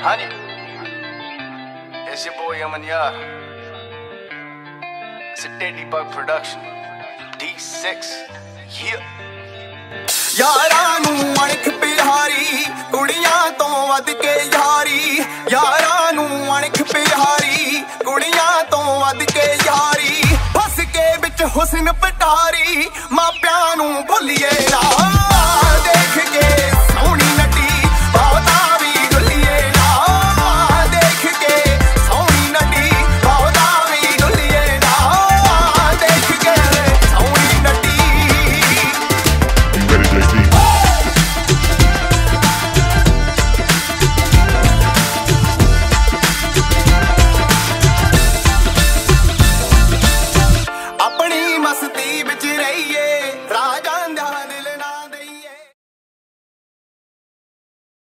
Honey, it's your boy Aman Yar. It's a Teddy Bug production. D6, yeah. यारां नूं अणख पिहारी कुड़ियां तो वध के यारी यारां नूं अणख पिहारी कुड़ियां तो वध के यारी फस के विच हुस्न पटारी मापियां नूं भुल्लिए ना।